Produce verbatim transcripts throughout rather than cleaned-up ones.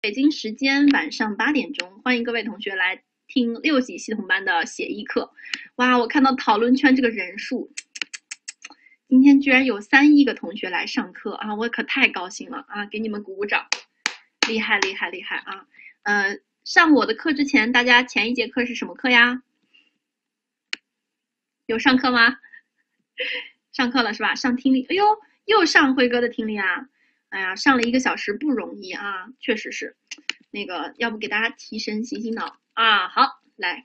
北京时间晚上八点钟，欢迎各位同学来听六级系统班的写意课。哇，我看到讨论圈这个人数，今天居然有三亿个同学来上课啊，我可太高兴了啊！给你们鼓鼓掌，厉害厉害厉害啊！呃，上我的课之前，大家前一节课是什么课呀？有上课吗？上课了是吧？上听力，哎呦，又上辉哥的听力啊！哎呀，上了一个小时不容易啊，确实是。那个，要不给大家提神醒醒脑啊？好，来。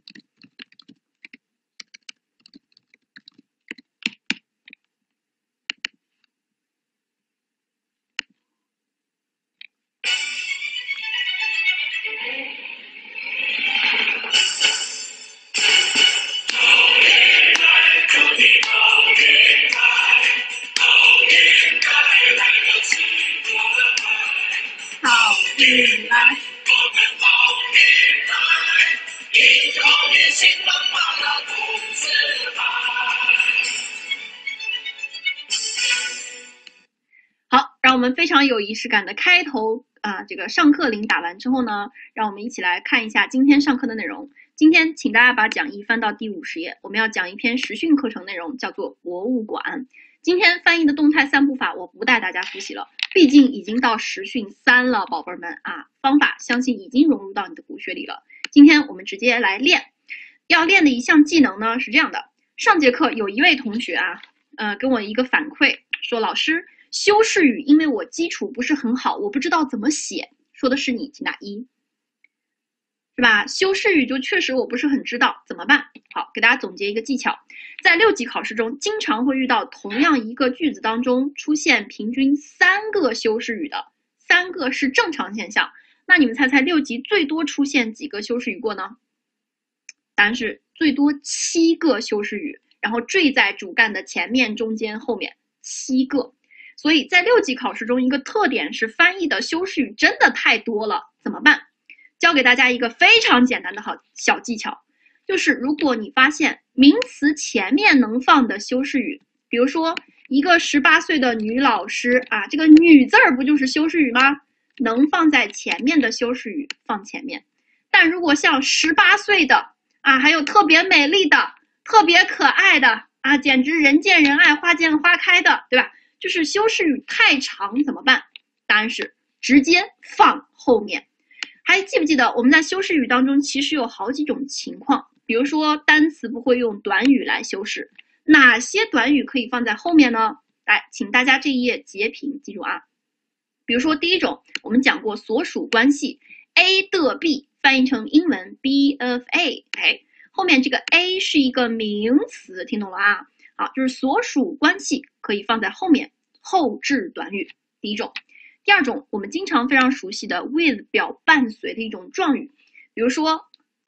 好，让我们非常有仪式感的开头啊，这个上课铃打完之后呢，让我们一起来看一下今天上课的内容。今天请大家把讲义翻到第五十页，我们要讲一篇实训课程内容，叫做博物馆。今天翻译的动态三步法我不带大家复习了，毕竟已经到实训三了，宝贝们啊，方法相信已经融入到你的骨血里了。今天我们直接来练，要练的一项技能呢是这样的。上节课有一位同学啊，呃，跟我一个反馈说，老师，修饰语因为我基础不是很好，我不知道怎么写，说的是你，请打一，是吧？修饰语就确实我不是很知道怎么办。好，给大家总结一个技巧，在六级考试中经常会遇到同样一个句子当中出现平均三个修饰语的，三个是正常现象。那你们猜猜六级最多出现几个修饰语过呢？答案是最多七个修饰语，然后缀在主干的前面、中间、后面，七个。所以在六级考试中，一个特点是翻译的修饰语真的太多了，怎么办？教给大家一个非常简单的好小技巧，就是如果你发现名词前面能放的修饰语，比如说一个十八岁的女老师啊，这个女字儿不就是修饰语吗？能放在前面的修饰语放前面。但如果像十八岁的啊，还有特别美丽的、特别可爱的啊，简直人见人爱、花见花开的，对吧？就是修饰语太长怎么办？答案是直接放后面。还记不记得我们在修饰语当中其实有好几种情况，比如说单词不会用短语来修饰，哪些短语可以放在后面呢？来，请大家这一页截屏记住啊。比如说第一种，我们讲过所属关系 A 的 B 翻译成英文 B of A， 哎，后面这个 A 是一个名词，听懂了啊？好，就是所属关系可以放在后面，后置短语。第一种，第二种，我们经常非常熟悉的 with 表伴随的一种状语，比如说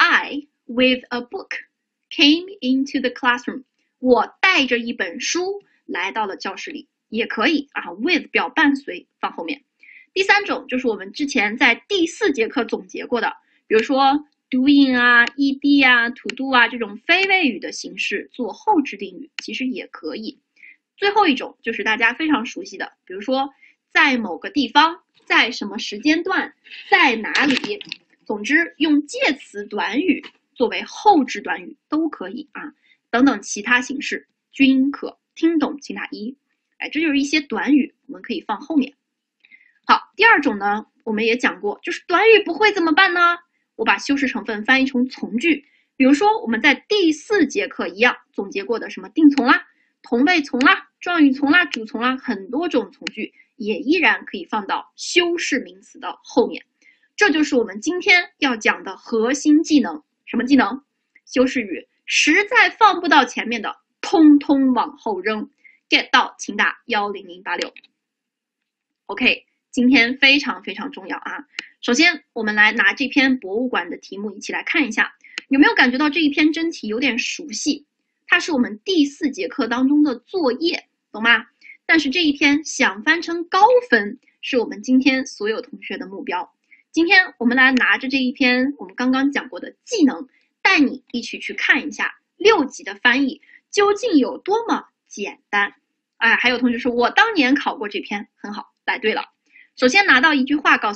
I with a book came into the classroom， 我带着一本书来到了教室里，也可以啊 with 表伴随放后面。第三种就是我们之前在第四节课总结过的，比如说 doing 啊 ed 啊 to do 啊这种非谓语的形式做后置定语，其实也可以。最后一种就是大家非常熟悉的，比如说在某个地方，在什么时间段，在哪里，总之用介词短语作为后置短语都可以啊，等等其他形式均可。听懂请打一。哎，这就是一些短语我们可以放后面。好，第二种呢，我们也讲过，就是短语不会怎么办呢？我把修饰成分翻译成从句，比如说我们在第四节课一样总结过的什么定从啦、同位从啦、状语从啦、主从啦，很多种从句也依然可以放到修饰名词的后面。这就是我们今天要讲的核心技能。什么技能？修饰语实在放不到前面的，通通往后扔。get 到请打一零零八六。OK， 今天非常非常重要啊！首先，我们来拿这篇博物馆的题目一起来看一下，有没有感觉到这一篇真题有点熟悉？它是我们第四节课当中的作业，懂吗？但是这一篇想翻成高分，是我们今天所有同学的目标。今天我们来拿着这一篇我们刚刚讲过的技能，带你一起去看一下六级的翻译究竟有多么简单。哎，还有同学说我当年考过这篇，很好，来对了。首先拿到一句话告诉我，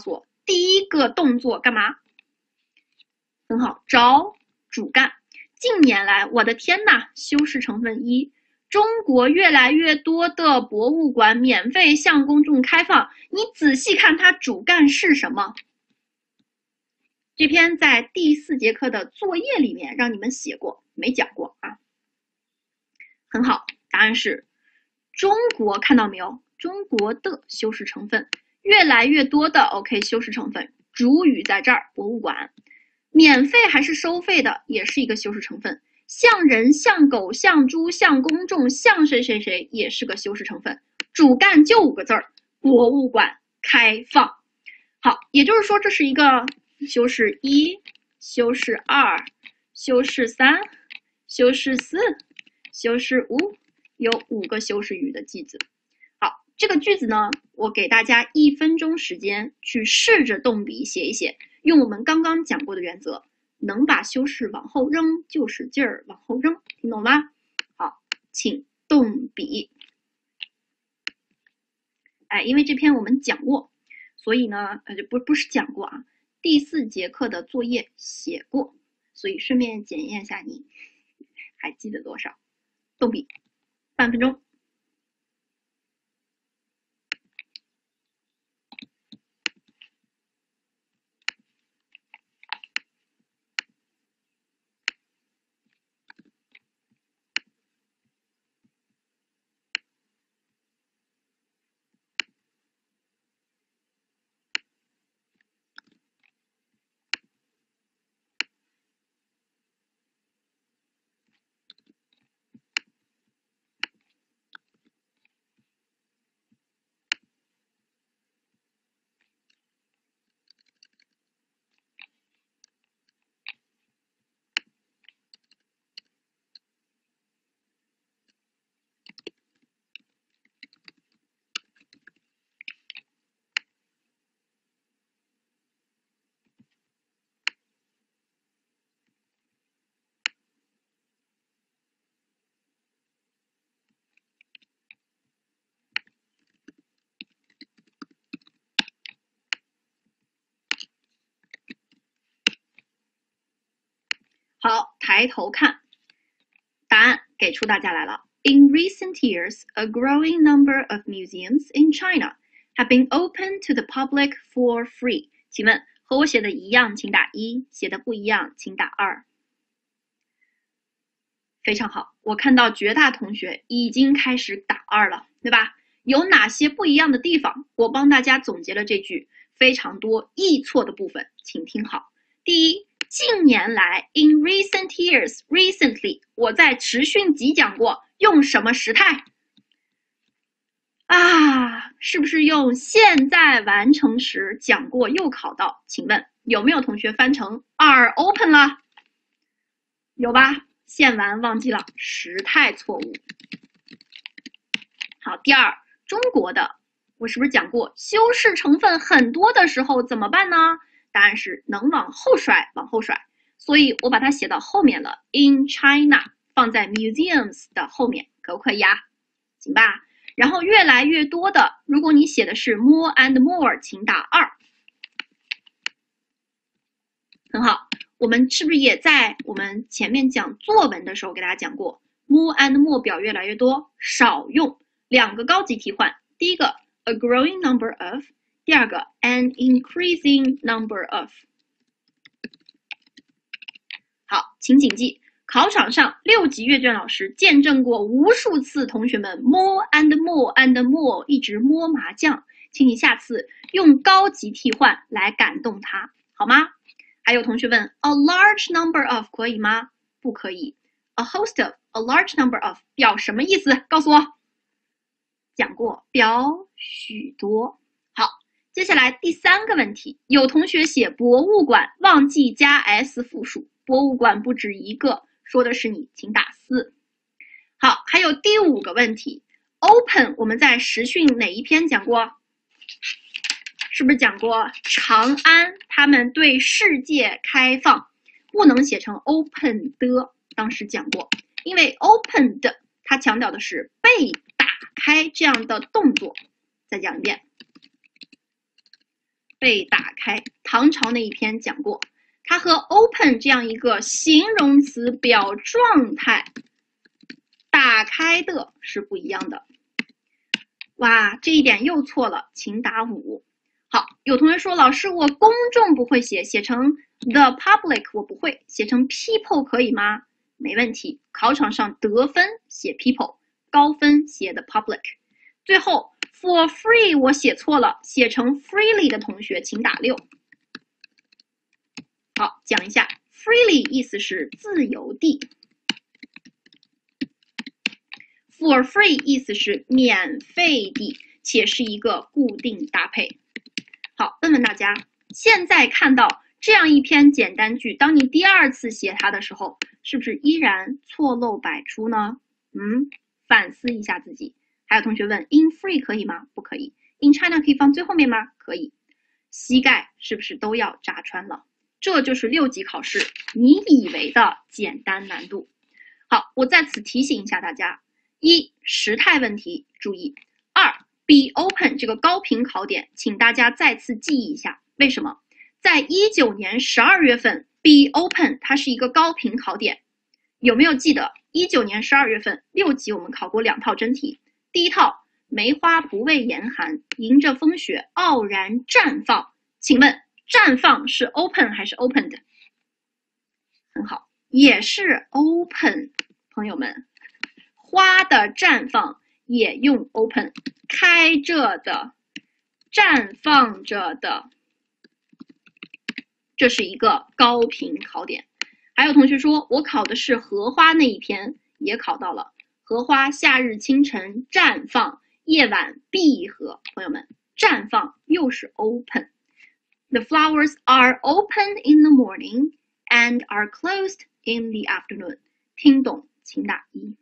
第一个动作干嘛？很好，找主干。近年来，我的天呐，修饰成分一，中国越来越多的博物馆免费向公众开放。你仔细看它主干是什么？这篇在第四节课的作业里面让你们写过，没讲过啊。很好，答案是中国，看到没有？中国的修饰成分，越来越多的 OK 修饰成分，主语在这儿，博物馆。免费还是收费的，也是一个修饰成分。像人、像狗、像猪、像公众、像谁谁谁，也是个修饰成分。主干就五个字儿：博物馆开放。好，也就是说这是一个修饰一、修饰二、修饰三、修饰四、修饰五，有五个修饰语的句子。好，这个句子呢，我给大家一分钟时间去试着动笔写一写。用我们刚刚讲过的原则，能把修饰往后扔就使劲儿往后扔，听懂吗？好，请动笔。哎，因为这篇我们讲过，所以呢，呃，就不不是讲过啊，第四节课的作业写过，所以顺便检验一下你还记得多少。动笔，半分钟。好，抬头看，答案给出大家来了。In recent years, a growing number of museums in China have been opened to the public for free. 请问和我写的一样，请打一；写的不一样，请打二。非常好，我看到绝大同学已经开始打二了，对吧？有哪些不一样的地方？我帮大家总结了这句非常多易错的部分，请听好。第一，近年来 in recent years recently 我在实训集讲过，用什么时态啊？是不是用现在完成时讲过又考到？请问有没有同学翻成二 open 了？有吧？现完忘记了，时态错误。好，第二，中国的我是不是讲过修饰成分很多的时候怎么办呢？答案是能往后甩，往后甩。所以我把它写到后面了 ，in China 放在 museums 的后面，可不可以啊？行吧。然后越来越多的，如果你写的是 more and more， 请打二。很好，我们是不是也在我们前面讲作文的时候给大家讲过 more and more 表越来越多，少用两个高级替换，第一个 a growing number of， 第二个 an increasing number of。好，请谨记，考场上六级阅卷老师见证过无数次同学们 more and more and more 一直摸麻将，请你下次用高级替换来感动他，好吗？还有同学问 a large number of 可以吗？不可以。a host of a large number of 表什么意思？告诉我。讲过，表许多。好，接下来第三个问题，有同学写博物馆忘记加 s 复数，博物馆不止一个，说的是你，请打四。好，还有第五个问题 ，open 我们在实训哪一篇讲过？是不是讲过长安他们对世界开放，不能写成 open 的？当时讲过，因为 open 的它强调的是被打开这样的动作。再讲一遍， 被打开。唐朝那一篇讲过，它和 open 这样一个形容词表状态打开的是不一样的。哇，这一点又错了，请打五。好，有同学说老师我公众不会写，写成 the public 我不会，写成 people 可以吗？没问题，考场上得分写 people， 高分写 the public。最后 for free 我写错了，写成 freely 的同学请打六。好，讲一下 freely 意思是自由地， for free 意思是免费地，且是一个固定搭配。好，问问大家，现在看到这样一篇简单句，当你第二次写它的时候，是不是依然错漏百出呢？嗯，反思一下自己。还有同学问 in free 可以吗？不可以。in China 可以放最后面吗？可以。膝盖是不是都要扎穿了？这就是六级考试你以为的简单难度。好，我在此提醒一下大家：一、时态问题注意；二、be open 这个高频考点，请大家再次记忆一下。为什么？在一九年十二月份 be open 它是一个高频考点，有没有记得一九年十二月份六级我们考过两套真题？第一套梅花不畏严寒，迎着风雪傲然绽放，请问绽放是 open 还是 opened？ 很好，也是 open。 朋友们，花的绽放也用 open， 开着的，绽放着的，这是一个高频考点。还有同学说我考的是荷花那一篇，也考到了荷花夏日清晨绽放，夜晚闭合。朋友们，绽放又是 open。 The flowers are open in the morning and are closed in the afternoon。 听懂请打一。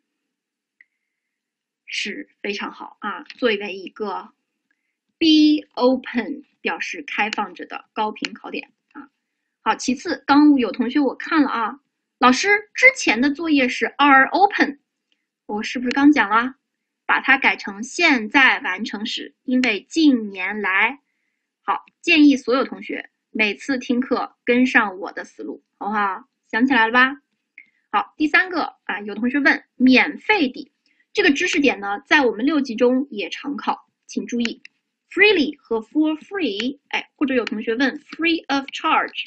是非常好啊，作为一个 be open 表示开放着的高频考点啊。好，其次纲五有同学我看了啊，老师之前的作业是 are open， 我是不是刚讲了？把它改成现在完成时，因为近年来。好，建议所有同学每次听课跟上我的思路，好不好？想起来了吧？好，第三个啊，有同学问免费地这个知识点呢，在我们六级中也常考，请注意 freely 和 for free， 哎，或者有同学问 free of charge，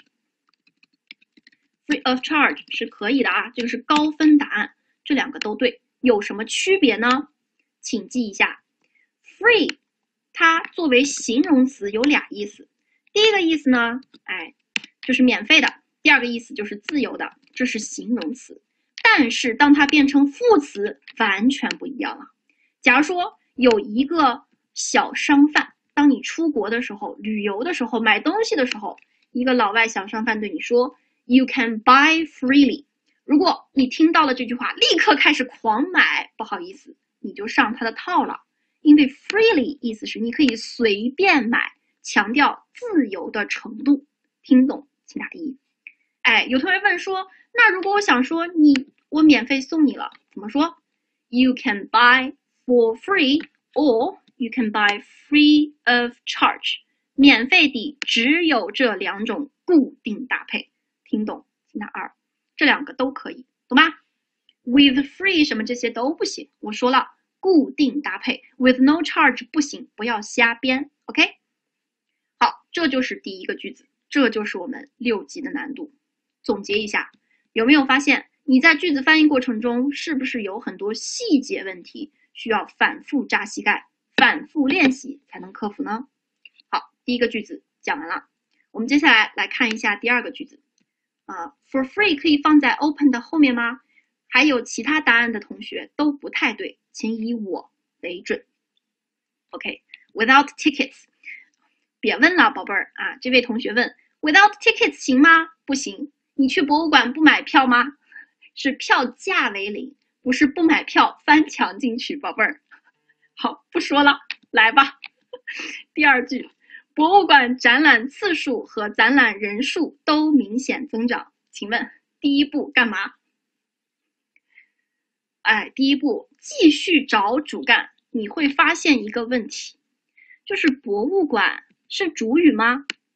free of charge 是可以的啊，这个是高分答案，这两个都对，有什么区别呢？请记一下 free 它作为形容词有俩意思，第一个意思呢，哎，就是免费的，第二个意思就是自由的，这是形容词。但是当它变成副词，完全不一样了。假如说有一个小商贩，当你出国的时候、旅游的时候、买东西的时候，一个老外小商贩对你说 You can buy freely， 如果你听到了这句话，立刻开始狂买，不好意思，你就上他的套了。因为 freely 意思是你可以随便买，强调自由的程度。听懂请打一。哎，有同学问说，那如果我想说你我免费送你了，怎么说？ You can buy for free or you can buy free of charge。 免费的只有这两种固定搭配，听懂请打二。这两个都可以，懂吗？ With free 什么这些都不行，我说了固定搭配 with no charge 不行，不要瞎编 OK。 好，这就是第一个句子，这就是我们六级的难度。总结一下，有没有发现你在句子翻译过程中是不是有很多细节问题需要反复扎膝盖，反复练习才能克服呢？好，第一个句子讲完了，我们接下来来看一下第二个句子啊 for free 可以放在 open 的后面吗？还有其他答案的同学都不太对，请以我为准。 OK， without tickets， 别问了宝贝儿啊，这位同学问 without tickets 行吗？不行，你去博物馆不买票吗？是票价为零，不是不买票翻墙进去，宝贝儿。好，不说了，来吧。第二句，博物馆展览次数和展览人数都明显增长，请问第一步干嘛？哎，第一步继续找主干，你会发现一个问题，就是博物馆是主语吗？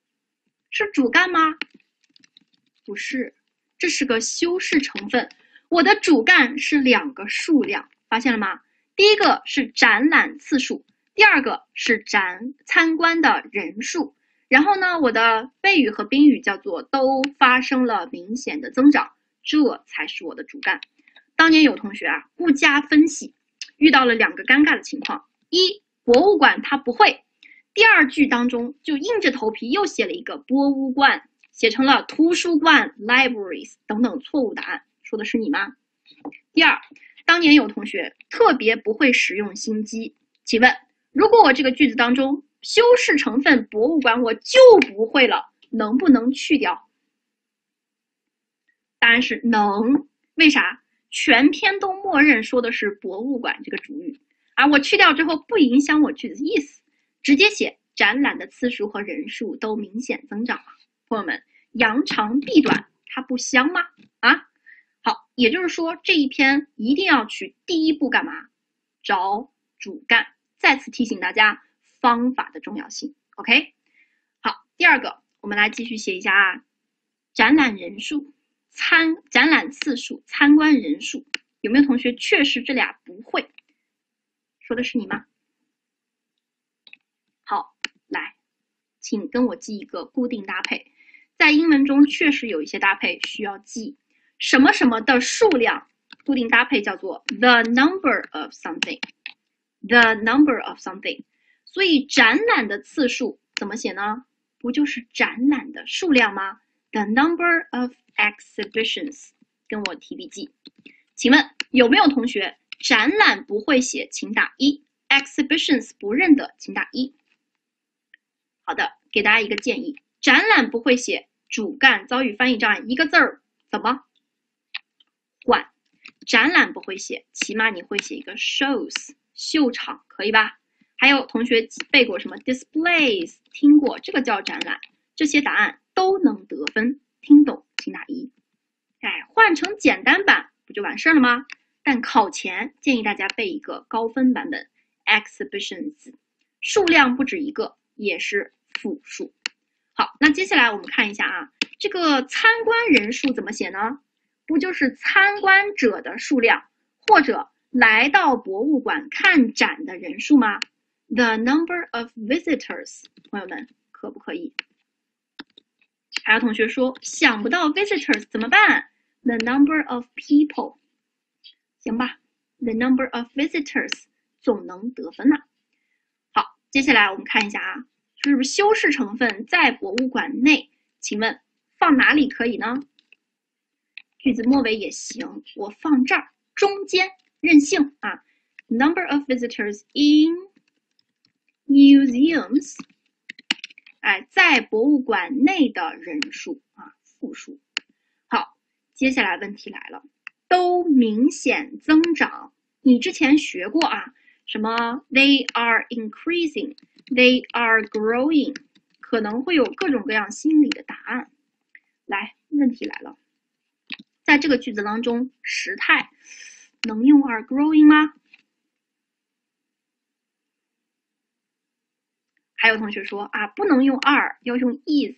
是主干吗？不是，这是个修饰成分。我的主干是两个数量，发现了吗？第一个是展览次数，第二个是展参观的人数。然后呢，我的谓语和宾语叫做都发生了明显的增长，这才是我的主干。当年有同学啊，不加分析，遇到了两个尴尬的情况：一，博物馆他不会；第二句当中就硬着头皮又写了一个博物馆，写成了图书馆 libraries 等等错误答案。说的是你吗？第二，当年有同学特别不会使用心机，请问如果我这个句子当中修饰成分博物馆我就不会了，能不能去掉？答案是能。为啥？全篇都默认说的是博物馆这个主语，而我去掉之后不影响我句子意思，直接写展览的次数和人数都明显增长了。朋友们，扬长避短，它不香吗？啊，好，也就是说这一篇一定要去第一步干嘛？找主干。再次提醒大家方法的重要性。OK， 好，第二个我们来继续写一下啊，展览人数、参展览次数、参观人数，有没有同学确实这俩不会？说的是你吗？好，来，请跟我记一个固定搭配。在英文中确实有一些搭配需要记，什么什么的数量，固定搭配叫做 the number of something。The number of something， 所以展览的次数怎么写呢？不就是展览的数量吗？ The number of exhibitions， 跟我提笔记。请问有没有同学展览不会写，请打一 ；exhibitions 不认得，请打一。好的，给大家一个建议：展览不会写，主干遭遇翻译障碍，一个字儿怎么换？展览不会写，起码你会写一个 shows。秀场可以吧？还有同学背过什么 displays， 听过，这个叫展览。这些答案都能得分，听懂请打一。哎，换成简单版不就完事了吗？但考前建议大家背一个高分版本 exhibitions， 数量不止一个，也是复数。好，那接下来我们看一下啊，这个参观人数怎么写呢？不就是参观者的数量，或者来到博物馆看展的人数吗？ The number of visitors， 朋友们可不可以？还有同学说想不到 visitors 怎么办？ The number of people， 行吧 The number of visitors 总能得分了。好，接下来我们看一下啊，是不是修饰成分在博物馆内？请问放哪里可以呢？句子末尾也行，我放这儿，中间任性啊 ！Number of visitors in museums， 哎，在博物馆内的人数啊，复数。好，接下来问题来了，都明显增长。你之前学过啊，什么 they are increasing， they are growing， 可能会有各种各样心理的答案。来，问题来了，在这个句子当中，时态能用 are growing 吗？还有同学说啊，不能用 are， 要用 is。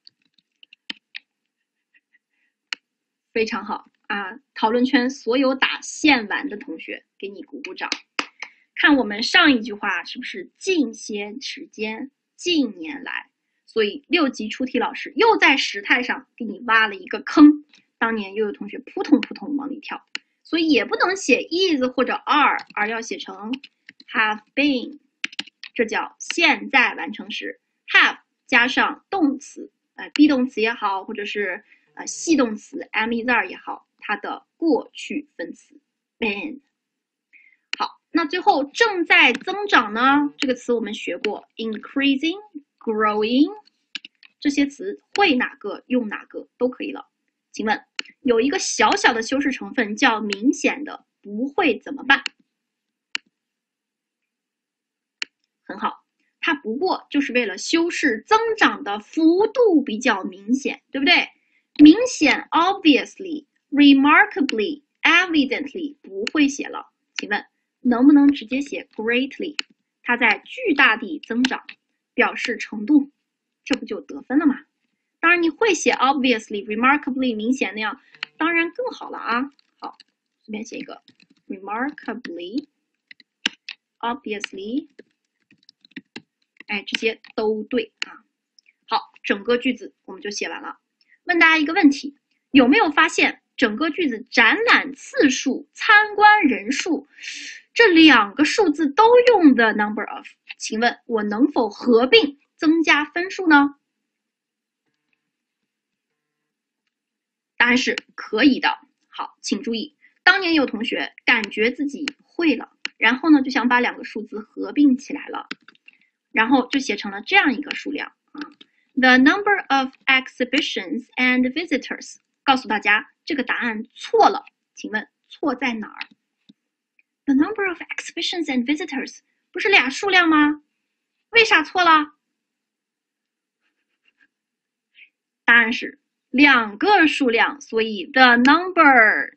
非常好啊！讨论圈所有打线完的同学，给你鼓鼓掌。看我们上一句话是不是近些时间、近年来？所以六级出题老师又在时态上给你挖了一个坑。当年又有同学扑通扑通往里跳，所以也不能写 is 或者 are， 而要写成 have been， 这叫现在完成时。have 加上动词，呃 be 动词也好，或者是呃系动词 am is are 也好，它的过去分词 been。好，那最后正在增长呢，这个词我们学过 increasing、growing， 这些词会哪个用哪个都可以了。请问有一个小小的修饰成分叫明显的，不会怎么办？很好，它不过就是为了修饰增长的幅度比较明显，对不对？明显 obviously、remarkably、evidently 不会写了，请问能不能直接写 greatly？ 它在巨大地增长，表示程度，这不就得分了吗？ 当然你会写 obviously、remarkably 明显那样，当然更好了啊。好，随便写一个 remarkably、obviously， 哎，这些都对啊。好，整个句子我们就写完了。问大家一个问题，有没有发现整个句子展览次数、参观人数这两个数字都用的 number of？ 请问我能否合并增加分数呢？答案是可以的。好，请注意，当年有同学感觉自己会了，然后呢就想把两个数字合并起来了，然后就写成了这样一个数量啊。The number of exhibitions and visitors， 告诉大家这个答案错了，请问错在哪儿 ？The number of exhibitions and visitors 不是俩数量吗？为啥错了？答案是两个数量，所以 the number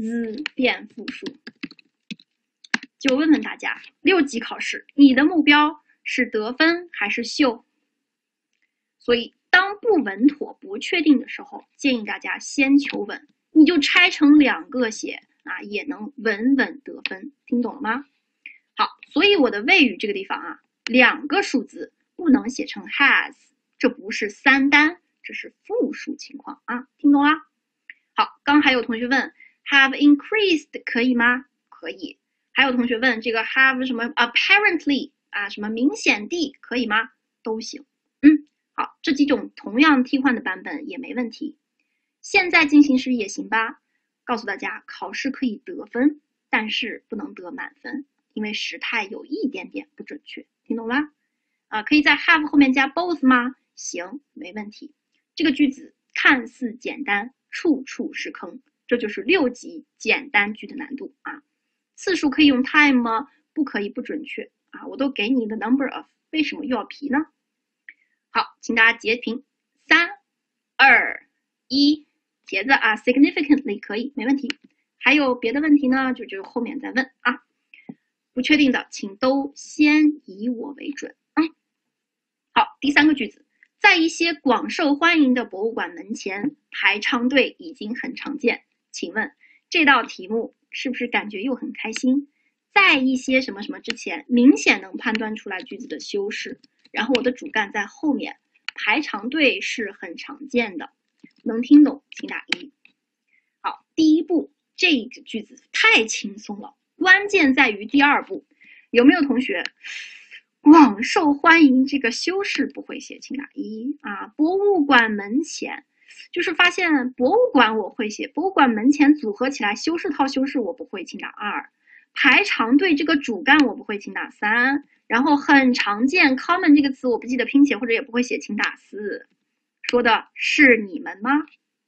z 变复数。就问问大家，六级考试你的目标是得分还是秀？所以当不稳妥、不确定的时候，建议大家先求稳，你就拆成两个写啊，也能稳稳得分，听懂了吗？好，所以我的谓语这个地方啊，两个数字不能写成 has， 这不是三单，这是复数情况啊，听懂啦？好，刚还有同学问 have increased 可以吗？可以。还有同学问这个 have 什么 apparently 啊，什么明显地可以吗？都行。嗯。好，这几种同样替换的版本也没问题。现在进行时也行吧。告诉大家，考试可以得分，但是不能得满分，因为时态有一点点不准确，听懂啦？啊，可以在 have 后面加 both 吗？行，没问题。这个句子看似简单，处处是坑，这就是六级简单句的难度啊。次数可以用 time 吗？不可以，不准确啊。我都给你的 number of， 为什么又要皮呢？好，请大家截屏，三、二、一，截子啊 ，significantly 可以，没问题。还有别的问题呢，就就后面再问啊。不确定的，请都先以我为准啊。好，第三个句子，在一些广受欢迎的博物馆门前排长队已经很常见。请问这道题目是不是感觉又很开心？在一些什么什么之前，明显能判断出来句子的修饰。然后我的主干在后面，排长队是很常见的，能听懂请打一。好，第一步这个句子太轻松了，关键在于第二步。有没有同学广受欢迎这个修饰不会写，请打一啊。博物馆门前，就是发现博物馆我会写，博物馆门前组合起来修饰套修饰我不会，请打二。排长队这个主干我不会，请打三。然后很常见 common 这个词我不记得拼写或者也不会写，请打四。说的是你们吗？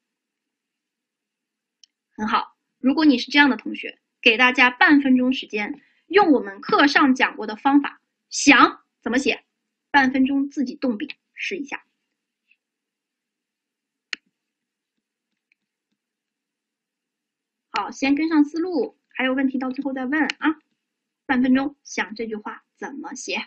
很好，如果你是这样的同学，给大家半分钟时间，用我们课上讲过的方法想怎么写，半分钟自己动笔试一下。好，先跟上思路，还有问题到最后再问啊。半分钟想这句话怎么写。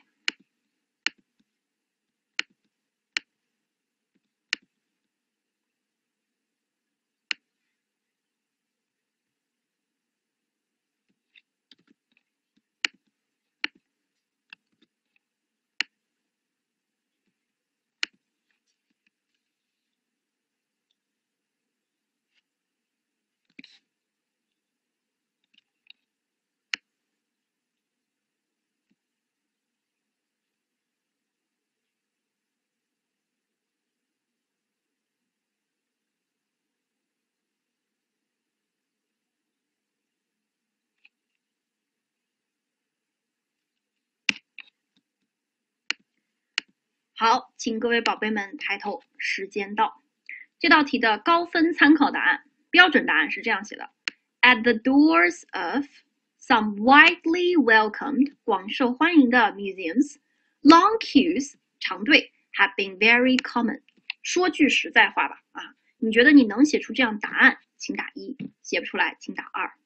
好，请各位宝贝们抬头，时间到。这道题的高分参考答案，标准答案是这样写的 ：At the doors of some widely welcomed 广受欢迎的 museums, long queues 长队 have been very common。说句实在话吧，啊，你觉得你能写出这样答案，请打一；写不出来，请打二。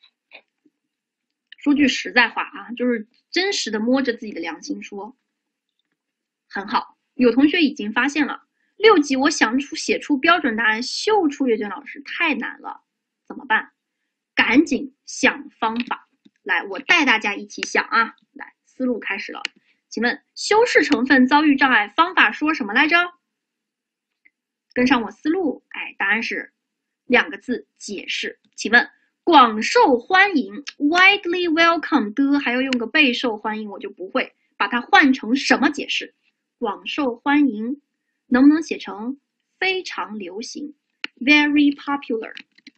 说句实在话啊，就是真实的摸着自己的良心说。很好，有同学已经发现了， 六级我想出写出标准答案，秀出阅卷老师太难了，怎么办？赶紧想方法。来，我带大家一起想啊，来，思路开始了。请问修饰成分遭遇障碍方法说什么来着？跟上我思路，哎，答案是两个字，解释。请问广受欢迎 widely welcome 的还要用个备受欢迎，我就不会把它换成什么解释？广受欢迎能不能写成非常流行 very popular？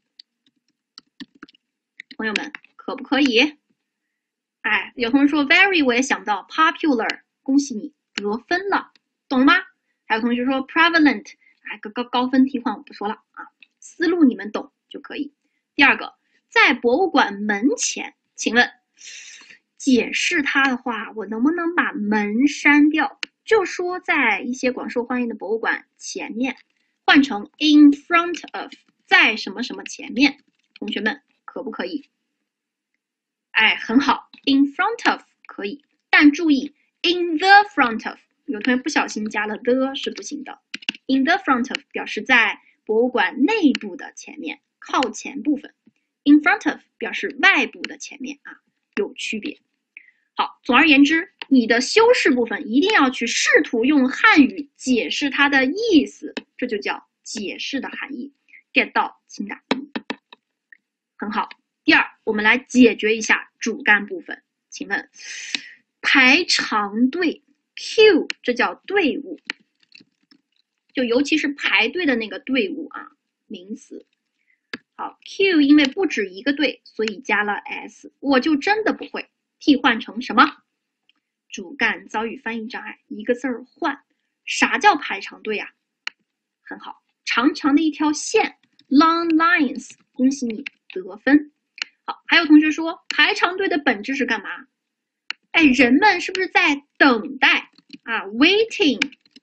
朋友们可不可以？哎，有同学说 very 我也想不到 popular， 恭喜你得分了，懂了吗？还有同学说 prevalent， 哎，高高高分替换我不说了啊，思路你们懂就可以。第二个，在博物馆门前，请问解释它的话，我能不能把门删掉？就说在一些广受欢迎的博物馆前面，换成 in front of， 在什么什么前面，同学们可不可以？哎，很好 ，in front of 可以，但注意 in the front of， 有同学不小心加了 the 是不行的。in the front of 表示在博物馆内部的前面，靠前部分 ；in front of 表示外部的前面啊，有区别。好，总而言之，你的修饰部分一定要去试图用汉语解释它的意思，这就叫解释的含义。get 到，请打一。很好。第二，我们来解决一下主干部分。请问，排长队 ，queue 这叫队伍，就尤其是排队的那个队伍啊，名词。好 ，queue 因为不止一个队，所以加了 s， 我就真的不会替换成什么？主干遭遇翻译障碍，一个字儿换。啥叫排长队啊？很好，长长的一条线 ，long lines， 恭喜你得分。好，还有同学说排长队的本质是干嘛？哎，人们是不是在等待啊 ？Waiting，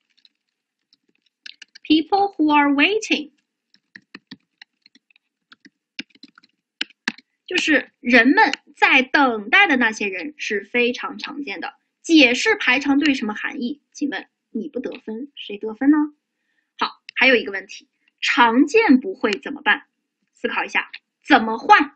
people who are waiting， 就是人们在等待的那些人是非常常见的。解释排长队什么含义？请问你不得分，谁得分呢？好，还有一个问题，常见不会怎么办？思考一下，怎么换？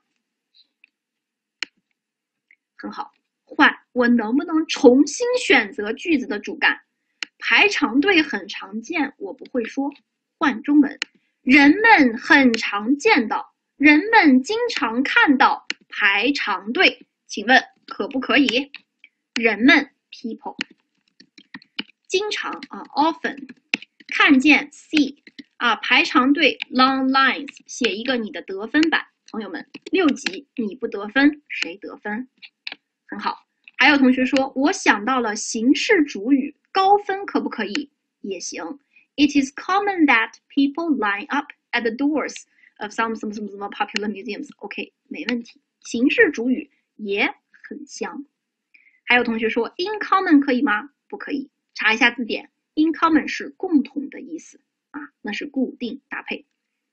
很好，换我能不能重新选择句子的主干？排长队很常见，我不会说，换中文。人们很常见到，人们经常看到排长队，请问可不可以？人们 people， 经常啊 often， 看见 see 啊排长队 long lines， 写一个你的得分板。朋友们，六级你不得分，谁得分？很好，还有同学说，我想到了形式主语，高分可不可以？也行。It is common that people line up at the doors of some 什么什么什么 popular museums. OK， 没问题。形式主语也很像。还有同学说 ，in common 可以吗？不可以。查一下字典 ，in common 是共同的意思啊，那是固定搭配。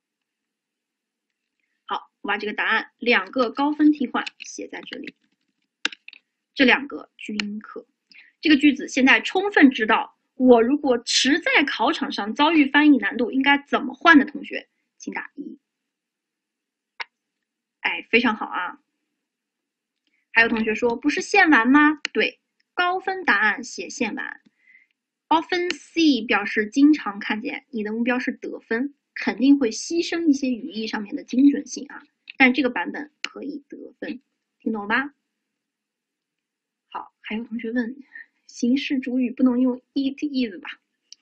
好，我把这个答案两个高分替换写在这里。这两个均可。这个句子现在充分知道，我如果实在考场上遭遇翻译难度，应该怎么换的同学，请打一。哎，非常好啊。还有同学说，不是现完吗？对，高分答案写现完。Often see 表示经常看见，你的目标是得分，肯定会牺牲一些语义上面的精准性啊。但这个版本可以得分，听懂了吧？好，还有同学问，形式主语不能用 it is 吧？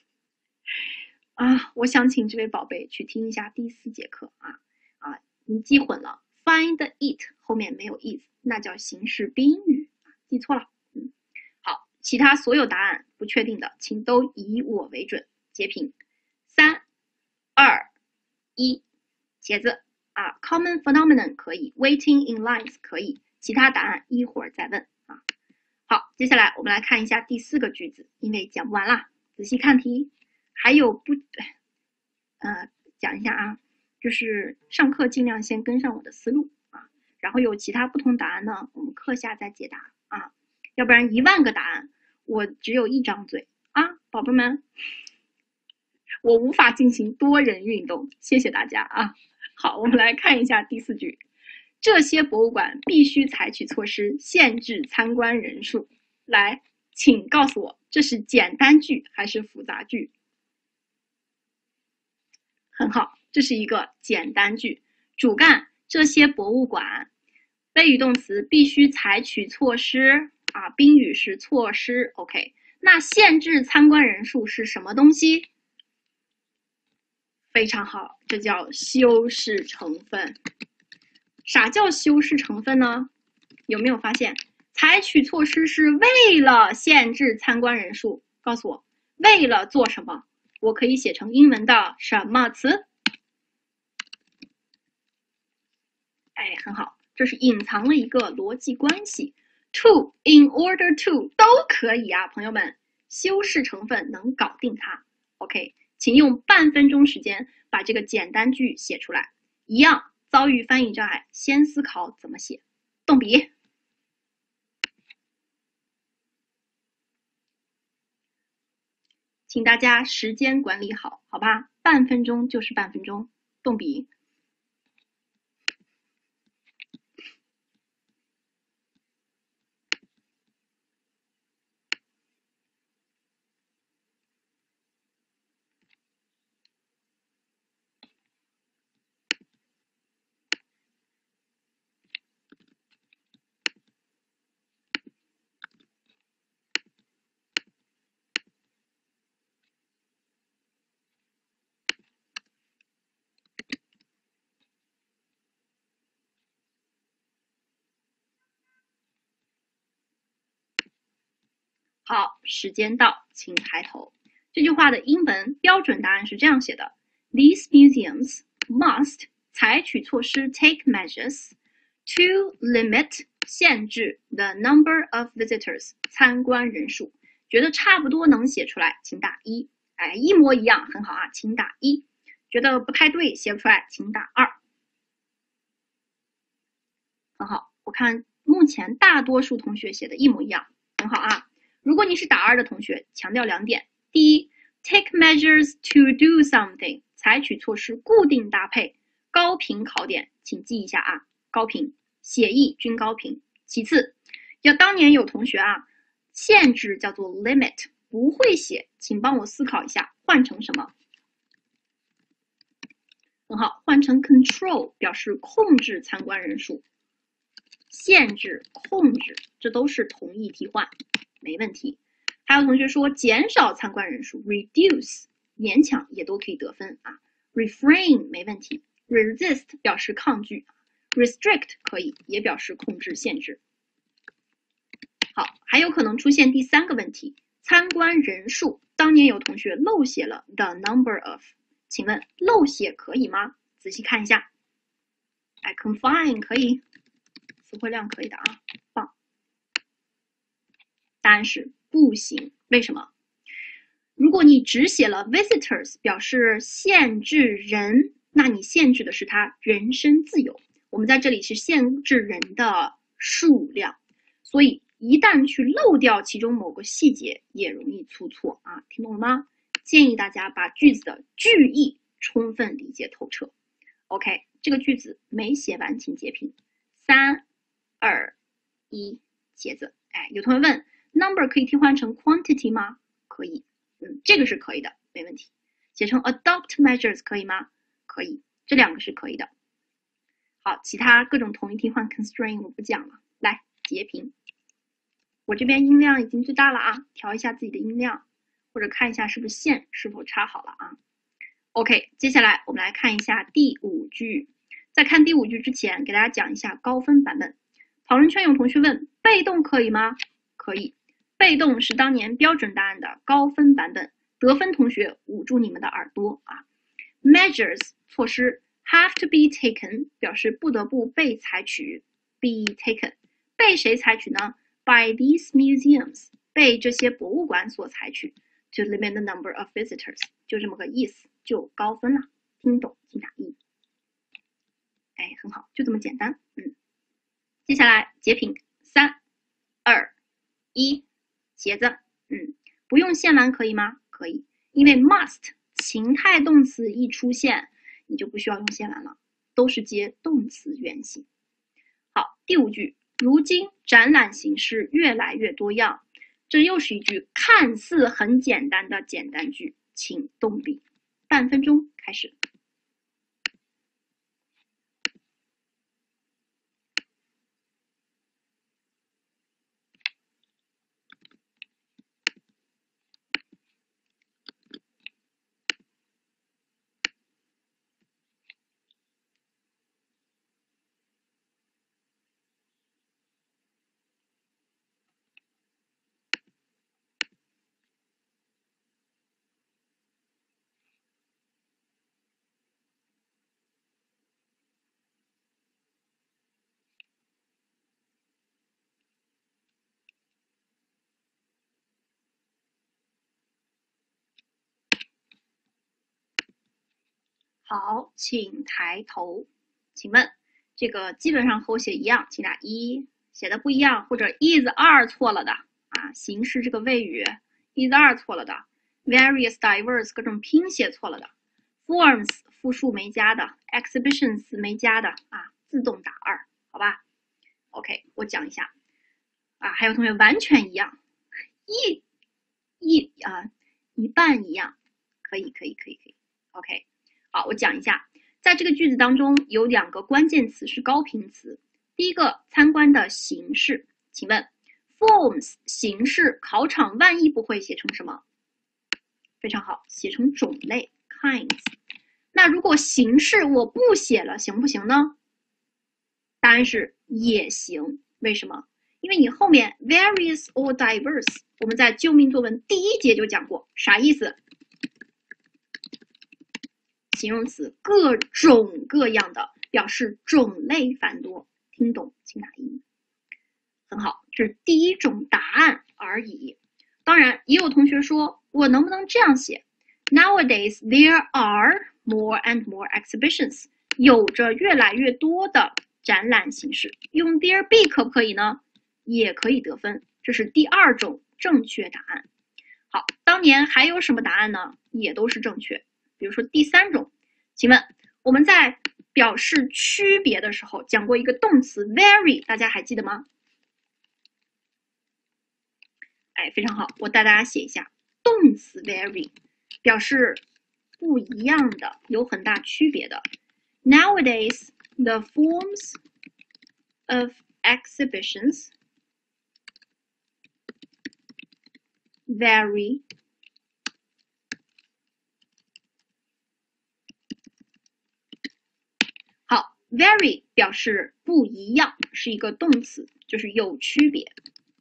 啊，我想请这位宝贝去听一下第四节课啊啊，你记混了 ，find it 后面没有 is， 那叫形式宾语，记错了。嗯，好，其他所有答案不确定的，请都以我为准，截屏。三、二、一，茄子啊 ，common phenomenon 可以 ，waiting in lines 可以，其他答案一会儿再问啊。好，接下来我们来看一下第四个句子，因为讲不完啦，仔细看题。还有不，呃，讲一下啊，就是上课尽量先跟上我的思路啊，然后有其他不同答案呢，我们课下再解答啊，要不然一万个答案，我只有一张嘴啊，宝贝们， 我无法进行多人运动。谢谢大家啊。好，我们来看一下第四句。这些博物馆必须采取措施限制参观人数。来，请告诉我，这是简单句还是复杂句？很好，这是一个简单句。主干这些博物馆，谓语动词必须采取措施啊，宾语是措施。OK， 那限制参观人数是什么东西？非常好，这叫修饰成分。啥叫修饰成分呢？有没有发现，采取措施是为了限制参观人数？告诉我，为了做什么？我可以写成英文的什么词？哎，很好，这是隐藏了一个逻辑关系。To, in order to 都可以啊，朋友们，修饰成分能搞定它。OK， 请用半分钟时间把这个简单句写出来。一样。遭遇翻译障碍，先思考怎么写。动笔。请大家时间管理好，好吧？半分钟就是半分钟。动笔。好，时间到，请抬头。这句话的英文标准答案是这样写的 ：These museums must 采取措施 take measures to limit 限制 the number of visitors 参观人数。觉得差不多能写出来，请打一。哎，一模一样，很好啊，请打一。觉得不太对，写不出来，请打二。很好，我看目前大多数同学写的一模一样，很好啊。如果你是打二的同学，强调两点：第一 ，take measures to do something， 采取措施，固定搭配，高频考点，请记一下啊，高频，写意均高频。其次，要当年有同学啊，限制叫做 limit， 不会写，请帮我思考一下，换成什么？很好，换成 control， 表示控制参观人数，限制、控制，这都是同义替换。没问题。还有同学说减少参观人数 reduce 勉强也都可以得分啊。refrain 没问题。resist 表示抗拒 restrict 可以也表示控制限制。好，还有可能出现第三个问题，参观人数当年有同学漏写了 the number of， 请问漏写可以吗？仔细看一下。哎 confine 可以，词汇量可以的啊，棒。答案是不行，为什么？如果你只写了 visitors， 表示限制人，那你限制的是他人身自由。我们在这里是限制人的数量，所以一旦去漏掉其中某个细节，也容易出错啊，听懂了吗？建议大家把句子的句意充分理解透彻。OK， 这个句子没写完，请截屏。三、二、一，写字。哎，有同学问。number 可以替换成 quantity 吗？可以，嗯，这个是可以的，没问题。写成 adopt measures 可以吗？可以，这两个是可以的。好，其他各种同义替换 constraint 我不讲了，来截屏。我这边音量已经最大了啊，调一下自己的音量，或者看一下是不是线是否插好了啊。OK， 接下来我们来看一下第五句。在看第五句之前，给大家讲一下高分版本。讨论圈有同学问，被动可以吗？可以。被动是当年标准答案的高分版本，得分同学捂住你们的耳朵啊。Measures 措施 have to be taken 表示不得不被采取 be taken， 被谁采取呢 ？By these museums 被这些博物馆所采取 to limit the number of visitors 就这么个意思，就高分了。听懂请打一。哎，很好，就这么简单。嗯，接下来截屏，三、二、一。鞋子，嗯，不用线完可以吗？可以，因为 must 情态动词一出现，你就不需要用先完了，都是接动词原形。好，第五句，如今展览形式越来越多样，这又是一句看似很简单的简单句，请动笔。半分钟开始。好，请抬头。请问这个基本上和我写一样，请打一；写的不一样，或者 is 二错了的啊，形式这个谓语 is 二错了的 ，various diverse 各种拼写错了的 ，forms 复数没加的 ，exhibitions 没加的啊，自动打二，好吧 ？OK， 我讲一下啊，还有同学完全一样，一一啊一半一样，可以可以可以可以 ，OK。好，我讲一下，在这个句子当中有两个关键词是高频词。第一个，参观的形式，请问 forms 形式，考场万一不会写成什么？非常好，写成种类 kinds。那如果形式我不写了，行不行呢？答案是也行。为什么？因为你后面 various or diverse， 我们在救命作文第一节就讲过，啥意思？形容词各种各样的，表示种类繁多，听懂请打一。很好，这是第一种答案而已。当然，也有同学说，我能不能这样写 ？Nowadays there are more and more exhibitions， 有着越来越多的展览形式。用 there be 可不可以呢？也可以得分，这是第二种正确答案。好，当年还有什么答案呢？也都是正确。比如说第三种，请问我们在表示区别的时候讲过一个动词 vary， 大家还记得吗？哎，非常好，我带大家写一下动词 vary， 表示不一样的，有很大区别的。Nowadays, the forms of exhibitions vary好 vary 表示不一样，是一个动词，就是有区别。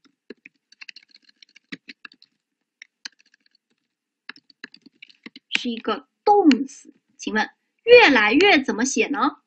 是一个动词，请问越来越怎么写呢？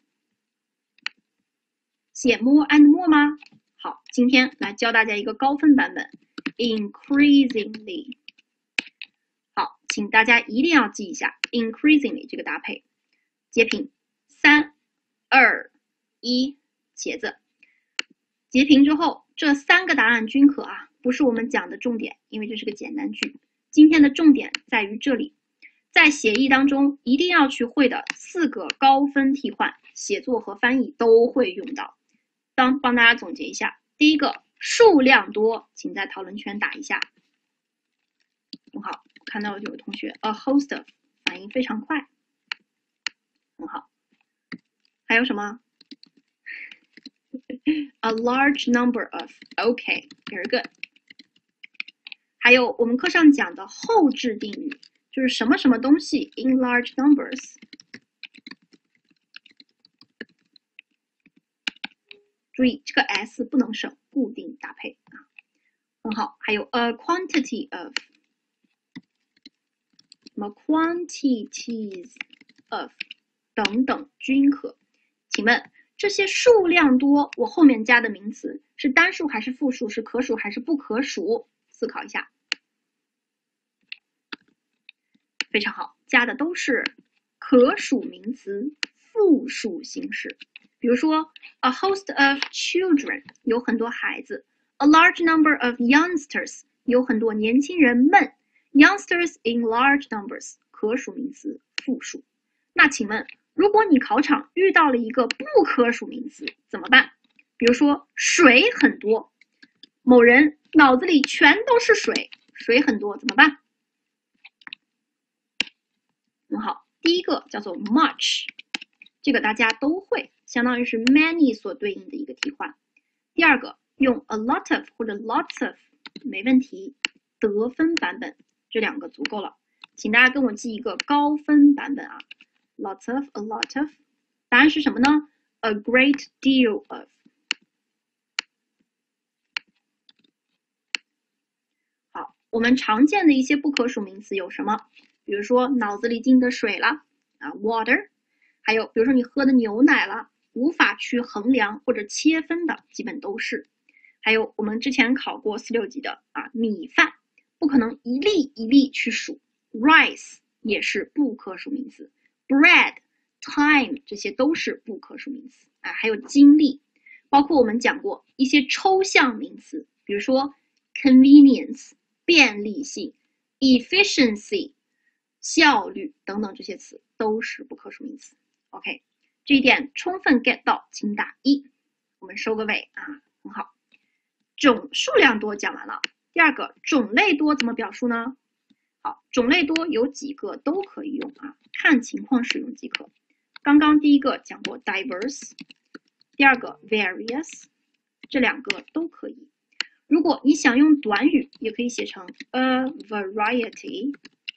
写 more and more 吗？好，今天来教大家一个高分版本 increasingly。好，请大家一定要记一下 increasingly 这个搭配。截屏，三、二、一，茄子。截屏之后，这三个答案均可啊，不是我们讲的重点，因为这是个简单句。今天的重点在于这里。在写意当中一定要去会的四个高分替换，写作和翻译都会用到。当帮大家总结一下，第一个数量多，请在讨论圈打一下。很好，看到有同学 a host of 反应非常快，很好。还有什么 ？a large number of OK very good。还有我们课上讲的后置定语。就是什么什么东西 in large numbers， 注意这个 s 不能省，固定搭配啊，很好。还有 a quantity of， 什么 quantities of 等等均可。请问这些数量多，我后面加的名词是单数还是复数？是可数还是不可数？思考一下。非常好，加的都是可数名词复数形式。比如说 a host of children 有很多孩子 ，a large number of youngsters 有很多年轻人们 ，youngsters in large numbers 可数名词复数。那请问，如果你考场遇到了一个不可数名词怎么办？比如说水很多，某人脑子里全都是水，水很多怎么办？很好，第一个叫做 much， 这个大家都会，相当于是 many 所对应的一个替换。第二个用 a lot of 或者 lots of 没问题，得分版本这两个足够了。请大家跟我记一个高分版本啊 ，lots of a lot of， 答案是什么呢 ？a great deal of。好，我们常见的一些不可数名词有什么？比如说脑子里进的水了啊 ，water， 还有比如说你喝的牛奶了，无法去衡量或者切分的，基本都是。还有我们之前考过四六级的啊，米饭不可能一粒一粒去数 ，rice 也是不可数名词 ，bread、time 这些都是不可数名词啊。还有精力，包括我们讲过一些抽象名词，比如说 convenience 便利性、efficiency 效率等等这些词都是不可数名词。OK， 这一点充分 get 到，请打一。我们收个尾啊，很好。种数量多讲完了，第二个种类多怎么表述呢？好，种类多有几个都可以用啊，看情况使用即可。刚刚第一个讲过 diverse， 第二个 various， 这两个都可以。如果你想用短语，也可以写成 a variety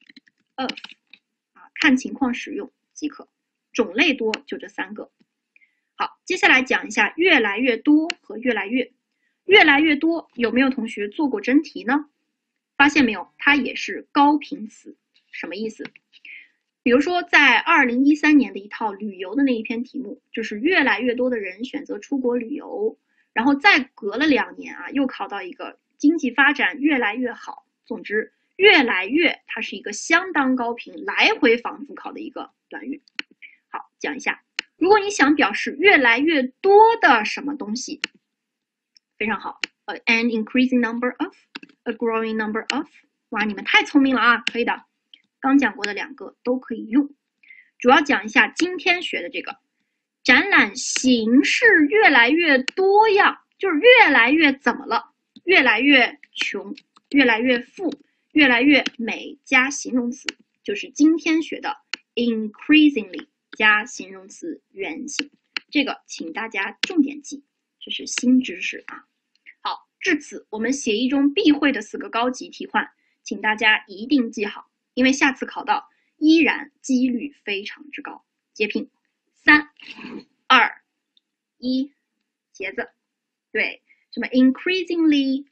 of， 啊，看情况使用即可。种类多就这三个。好，接下来讲一下越来越多和越来越。越来越多，有没有同学做过真题呢？发现没有，它也是高频词，什么意思？比如说，在二零一三年的一套旅游的那一篇题目，就是越来越多的人选择出国旅游，然后再隔了两年啊，又考到一个经济发展越来越好。总之，越来越它是一个相当高频、来回反复考的一个短语。好，讲一下，如果你想表示越来越多的什么东西。非常好 ，an increasing number of, a growing number of， 哇，你们太聪明了啊，可以的。刚讲过的两个都可以用，主要讲一下今天学的这个展览形式越来越多样，就是越来越怎么了？越来越穷，越来越富，越来越美加形容词，就是今天学的 increasingly 加形容词原形，这个请大家重点记。这是新知识啊！好，至此我们协议中必会的四个高级替换，请大家一定记好，因为下次考到依然几率非常之高。截屏，三、二、一，节子。对，什么 increasingly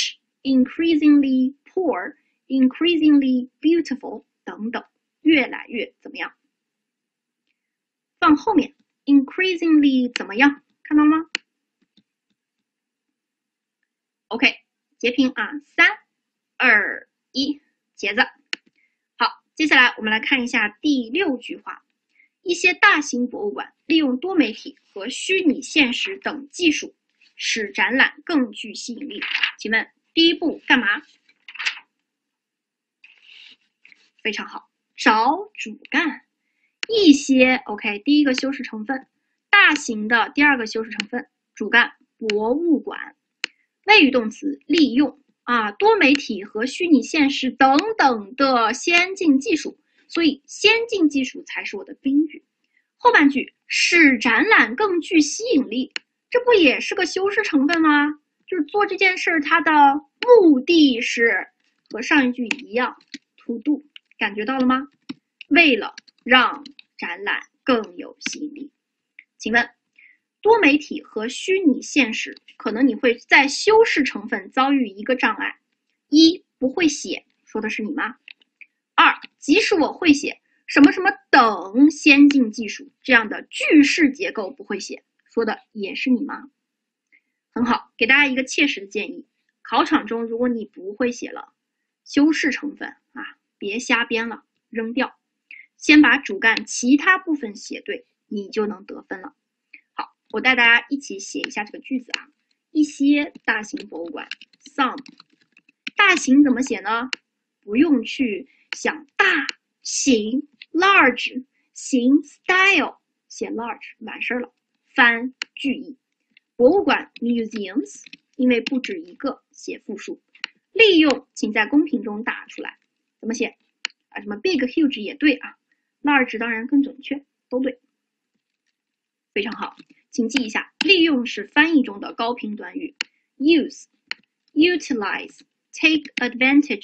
rich、increasingly poor、increasingly beautiful 等等，越来越怎么样？放后面 increasingly 怎么样？看到吗？OK， 截屏啊，三、二、一，节子。好，接下来我们来看一下第六句话。一些大型博物馆利用多媒体和虚拟现实等技术，使展览更具吸引力。请问第一步干嘛？非常好，找主干。一些 OK， 第一个修饰成分，大型的第二个修饰成分，主干博物馆。谓语动词利用啊，多媒体和虚拟现实等等的先进技术，所以先进技术才是我的宾语。后半句使展览更具吸引力，这不也是个修饰成分吗？就是做这件事它的目的是和上一句一样 to do， 感觉到了吗？为了让展览更有吸引力。请问多媒体和虚拟现实，可能你会在修饰成分遭遇一个障碍：一、不会写，说的是你吗？二、即使我会写什么什么等先进技术这样的句式结构不会写，说的也是你吗？很好，给大家一个切实的建议：考场中如果你不会写了，修饰成分啊，别瞎编了，扔掉，先把主干其他部分写对，你就能得分了。我带大家一起写一下这个句子啊，一些大型博物馆 some， 大型怎么写呢？不用去想大形 large， 形 style， 写 large 完事了，番句意。博物馆 museums， 因为不止一个，写复数。利用请在公屏中打出来，怎么写啊？什么 big huge 也对啊 ，large 当然更准确，都对，非常好。请记一下，利用是翻译中的高频短语 ，use、utilize、take advantage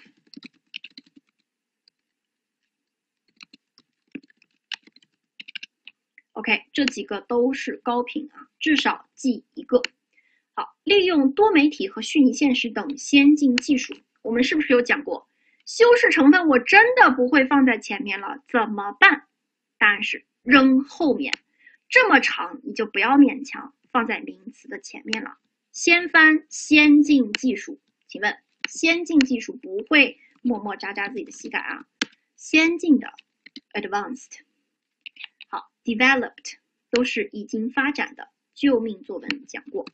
of。OK， 这几个都是高频啊，至少记一个。好，利用多媒体和虚拟现实等先进技术，我们是不是有讲过？修饰成分我真的不会放在前面了，怎么办？答案是扔后面。这么长你就不要勉强放在名词的前面了。先翻先进技术，请问先进技术不会默默扎扎自己的膝盖啊？先进的 advanced， 好 developed 都是已经发展的，救命作文讲过。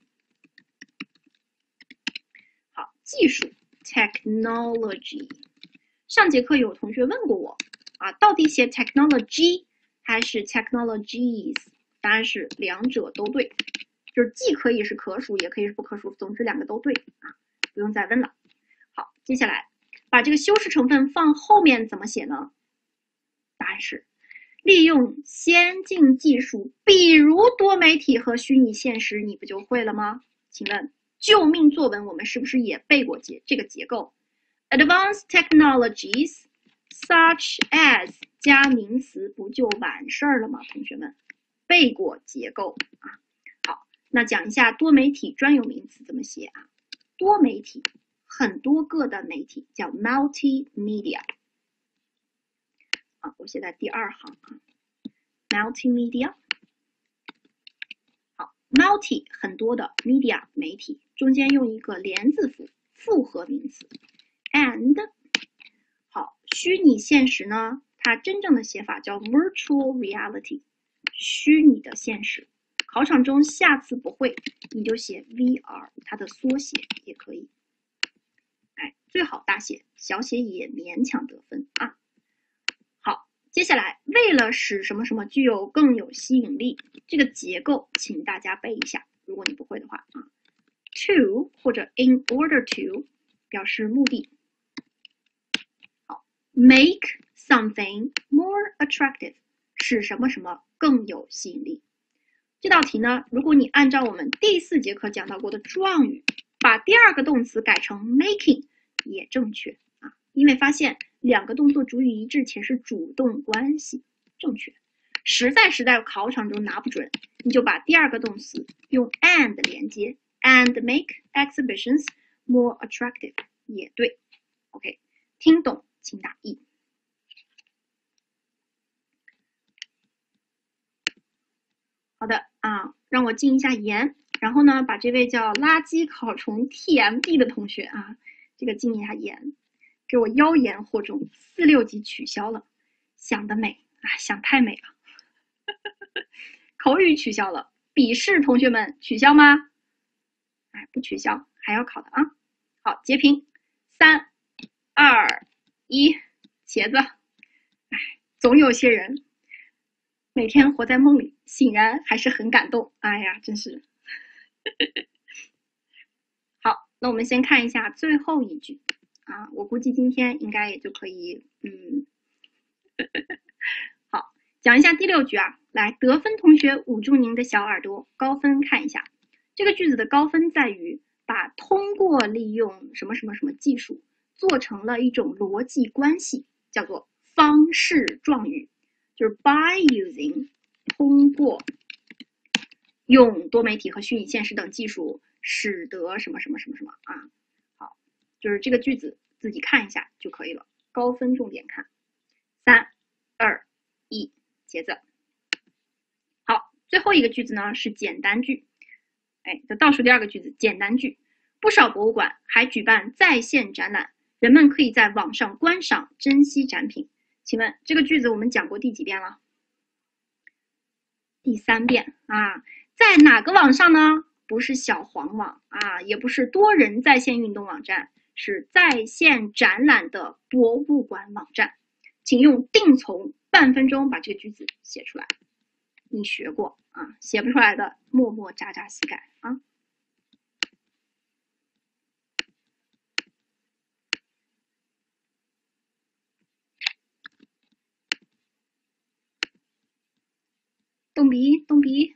好，技术 technology， 上节课有同学问过我啊，到底写 technology 还是 technologies？答案是两者都对，就是既可以是可数，也可以是不可数，总之两个都对啊，不用再问了。好，接下来把这个修饰成分放后面怎么写呢？答案是利用先进技术，比如多媒体和虚拟现实，你不就会了吗？请问救命作文我们是不是也背过结这个结构 ？Advanced technologies such as 加名词不就完事儿了吗？同学们。背过结构啊，好，那讲一下多媒体专有名词怎么写啊？多媒体，很多个的媒体叫 multimedia 啊，我写在第二行啊 ，multimedia。好 ，multi 很多的 media 媒体，中间用一个连字符复合名词 and。好，虚拟现实呢，它真正的写法叫 virtual reality。虚拟的现实，考场中下次不会你就写 V R， 它的缩写也可以。哎，最好大写，小写也勉强得分啊。好，接下来为了使什么什么具有更有吸引力，这个结构请大家背一下，如果你不会的话啊。To 或者 in order to 表示目的。好 ，make something more attractive。使什么什么更有吸引力？这道题呢，如果你按照我们第四节课讲到过的状语，把第二个动词改成 making 也正确啊，因为发现两个动作主语一致且是主动关系，正确。实在实在考场中拿不准，你就把第二个动词用 and 连接 and make exhibitions more attractive 也对。OK， 听懂请打一。好的啊，让我禁一下言，然后呢，把这位叫垃圾考虫 T M D 的同学啊，这个禁一下言，给我妖言惑众，四六级取消了，想得美啊，想太美了，口语取消了，笔试同学们取消吗？哎，不取消，还要考的啊。好，截屏，三、二、一，茄子，哎，总有些人。每天活在梦里，醒然还是很感动。哎呀，真是。好，那我们先看一下最后一句啊，我估计今天应该也就可以，嗯，好，讲一下第六句啊。来，得分同学捂住您的小耳朵，高分看一下。这个句子的高分在于把通过利用什么什么什么技术做成了一种逻辑关系，叫做方式状语。就是 by using 通过用多媒体和虚拟现实等技术，使得什么什么什么什么啊，好，就是这个句子自己看一下就可以了。高分重点看，三、二、一，茄子。好，最后一个句子呢是简单句，哎，这倒数第二个句子简单句。不少博物馆还举办在线展览，人们可以在网上观赏、珍惜展品。请问这个句子我们讲过第几遍了？第三遍啊，在哪个网上呢？不是小黄网啊，也不是多人在线运动网站，是在线展览的博物馆网站。 请用定从半分钟把这个句子写出来。你学过啊，写不出来的默默扎扎膝盖啊。动笔，动笔。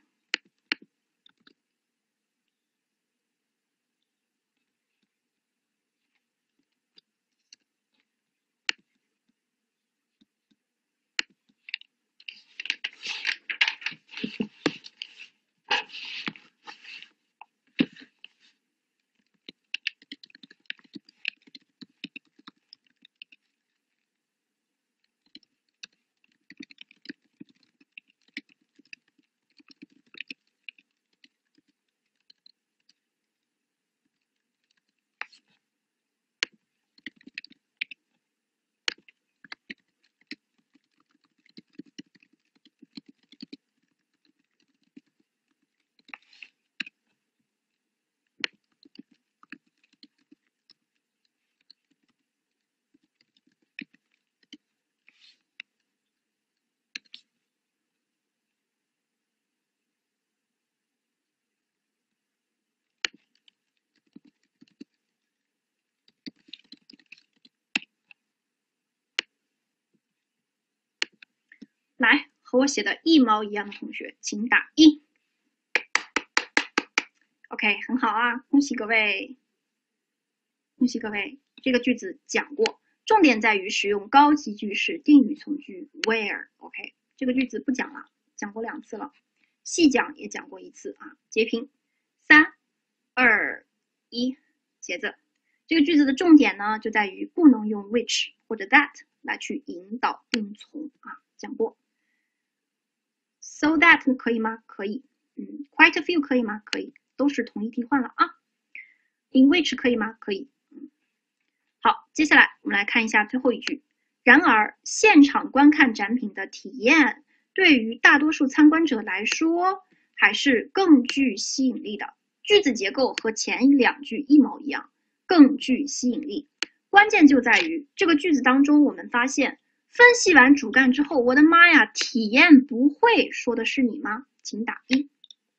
来，和我写的一毛一样的同学，请打一。OK， 很好啊，恭喜各位，恭喜各位。这个句子讲过，重点在于使用高级句式定语从句 where。OK， 这个句子不讲了，讲过两次了，细讲也讲过一次啊。截屏，三、二、一，写字。这个句子的重点呢，就在于不能用 which 或者 that 来去引导定从啊，讲过。So that 可以吗？可以。嗯 ，quite a few 可以吗？可以，都是同义替换了啊。In which 可以吗？可以。嗯，好，接下来我们来看一下最后一句。然而，现场观看展品的体验对于大多数参观者来说还是更具吸引力的。句子结构和前两句一模一样，更具吸引力。关键就在于这个句子当中，我们发现。分析完主干之后，我的妈呀，体验不会说的是你吗？请打一。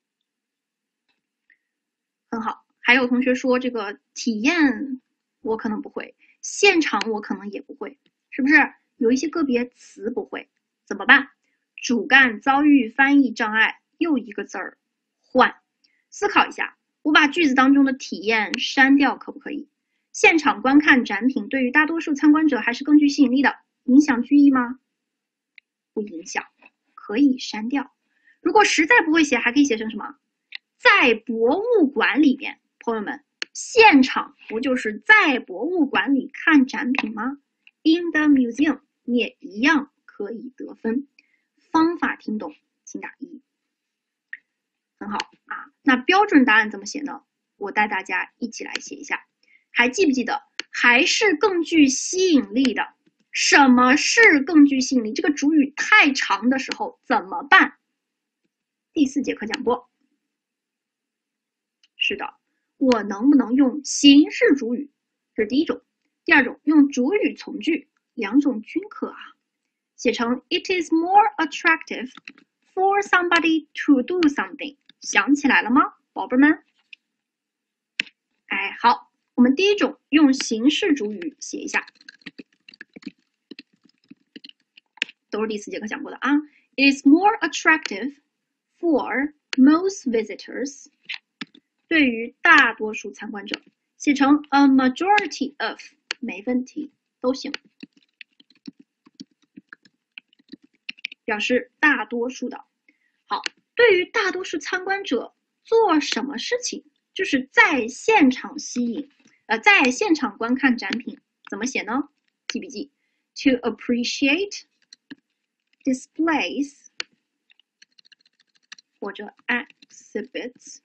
很好，还有同学说这个体验我可能不会，现场我可能也不会，是不是？有一些个别词不会，怎么办？主干遭遇翻译障碍，又一个字儿换。思考一下，我把句子当中的体验删掉可不可以？现场观看展品对于大多数参观者还是更具吸引力的。影响句意吗？不影响，可以删掉。如果实在不会写，还可以写成什么？在博物馆里边，朋友们，现场不就是在博物馆里看展品吗 ？In the museum， 你也一样可以得分。方法听懂，请打一。很好啊，那标准答案怎么写呢？我带大家一起来写一下。还记不记得？还是更具吸引力的。什么是更具吸引力？这个主语太长的时候怎么办？第四节课讲过。是的，我能不能用形式主语？这是第一种。第二种，用主语从句，两种均可啊。写成 It is more attractive for somebody to do something。想起来了吗，宝贝们？哎，好，我们第一种用形式主语写一下。都是第四节课讲过的啊。It is more attractive for most visitors。对于大多数参观者，写成 a majority of， 没问题，都行。表示大多数的。好，对于大多数参观者做什么事情，就是在现场吸引，呃，在现场观看展品，怎么写呢？记笔记 ，to appreciate displays 或者 exhibits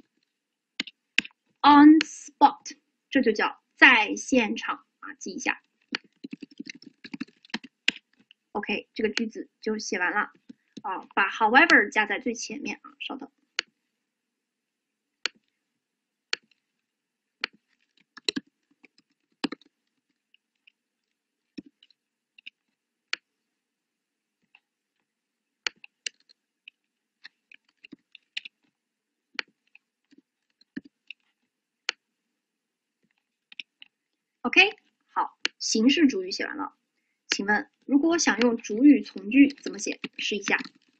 on spot， 这就叫在现场啊，记一下。OK， 这个句子就写完了啊，把 however 加在最前面啊，稍等。 形式主语写完了，请问如果我想用主语从句怎么写？试一下。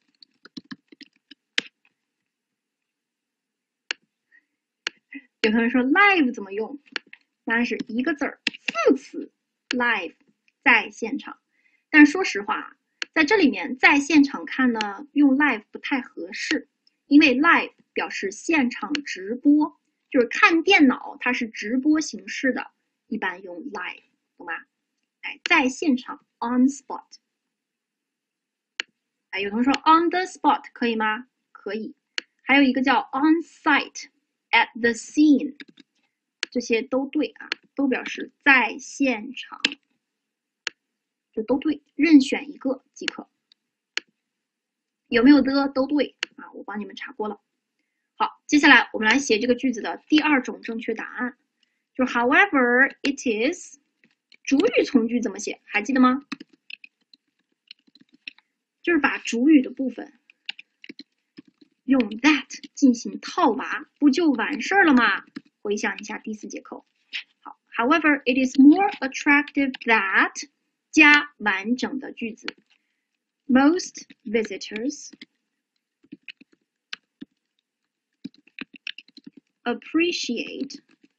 有同学说 live 怎么用？答案是一个字儿，副词 live， 在现场。但说实话，在这里面在现场看呢，用 live 不太合适，因为 live 表示现场直播，就是看电脑它是直播形式的，一般用 live， 懂吗？哎，在现场 on spot。哎，有同学说 on the spot 可以吗？可以。还有一个叫 on site。At the scene， 这些都对啊，都表示在现场，就都对，任选一个即可。有没有的都对啊？我帮你们查过了。好，接下来我们来写这个句子的第二种正确答案，就是 However it is， 主语从句怎么写？还记得吗？就是把主语的部分用 that 进行套娃，不就完事儿了吗？回想一下第四节课。好 ，However, it is more attractive that 加完整的句子。Most visitors appreciate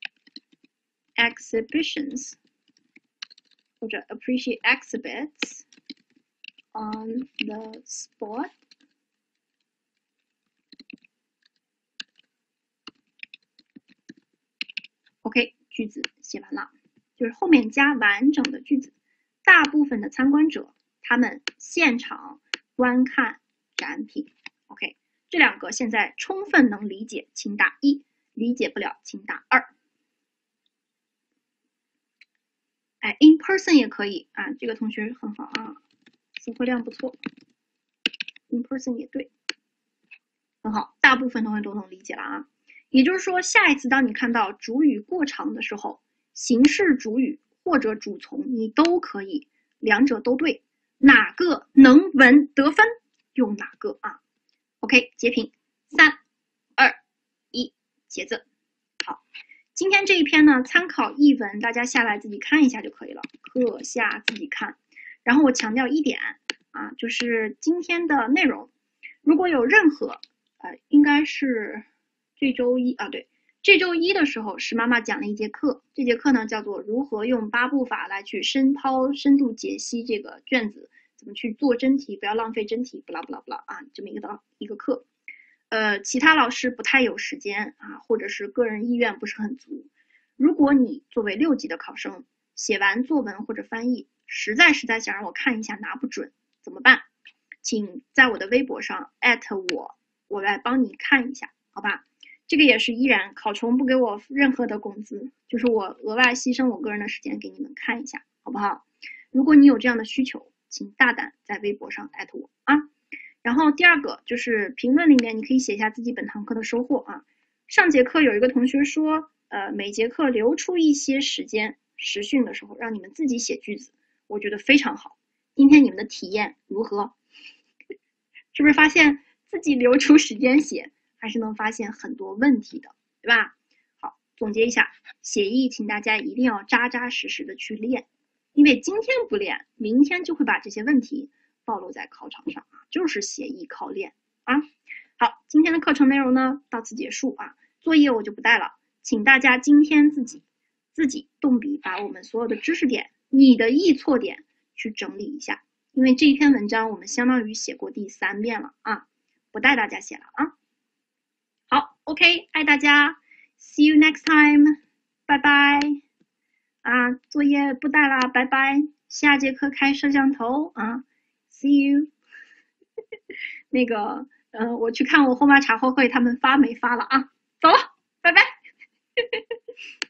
exhibitions 或者 appreciate exhibits on the spot。OK， 句子写完了，就是后面加完整的句子。大部分的参观者，他们现场观看展品。OK， 这两个现在充分能理解，请打一；理解不了，请打二。哎 ，in person 也可以啊，这个同学很好啊，词汇量不错。in person 也对，很好，大部分同学都能理解了啊。也就是说，下一次当你看到主语过长的时候，形式主语或者主从你都可以，两者都对，哪个能文得分用哪个啊 ？OK， 截屏，三、二、一，写字。好，今天这一篇呢，参考译文，大家下来自己看一下就可以了，课下自己看。然后我强调一点啊，就是今天的内容，如果有任何呃，应该是。这周一啊，对，这周一的时候是妈妈讲了一节课，这节课呢叫做如何用八步法来去深抛、深度解析这个卷子，怎么去做真题，不要浪费真题，不啦不啦不啦啊，这么一个一个课。呃，其他老师不太有时间啊，或者是个人意愿不是很足。如果你作为六级的考生，写完作文或者翻译，实在实在想让我看一下拿不准怎么办？请在我的微博上艾特我，我来帮你看一下，好吧？这个也是依然考虫不给我任何的工资，就是我额外牺牲我个人的时间给你们看一下，好不好？如果你有这样的需求，请大胆在微博上艾特我啊。然后第二个就是评论里面你可以写一下自己本堂课的收获啊。上节课有一个同学说，呃，每节课留出一些时间，实训的时候让你们自己写句子，我觉得非常好。今天你们的体验如何？是不是发现自己留出时间写？还是能发现很多问题的，对吧？好，总结一下，写意请大家一定要扎扎实实的去练，因为今天不练，明天就会把这些问题暴露在考场上啊，就是写意靠练啊。好，今天的课程内容呢到此结束啊，作业我就不带了，请大家今天自己自己动笔把我们所有的知识点、你的易错点去整理一下，因为这一篇文章我们相当于写过第三遍了啊，不带大家写了啊。好 ，OK， 爱大家 ，See you next time， 拜拜。啊，作业不带啦，拜拜。下节课开摄像头啊 ，See you 。那个，嗯、呃，我去看我后妈茶话会，他们发没发了啊？走了，拜拜。